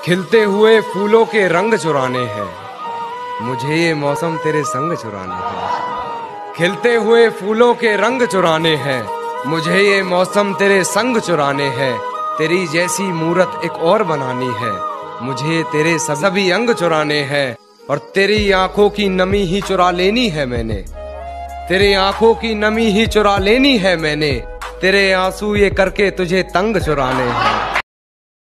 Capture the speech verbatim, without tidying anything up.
खिलते हुए फूलों के रंग चुराने हैं, मुझे ये मौसम तेरे संग चुराने हैं। खिलते हुए फूलों के रंग चुराने हैं, मुझे ये मौसम तेरे संग चुराने हैं। तेरी जैसी मूरत एक और बनानी है, मुझे तेरे सभी अंग चुराने हैं। और तेरी आंखों की नमी ही चुरा लेनी है मैंने, तेरी आंखों की नमी ही चुरा लेनी है मैंने। तेरे आंसू ये करके तुझे तंग चुराने हैं।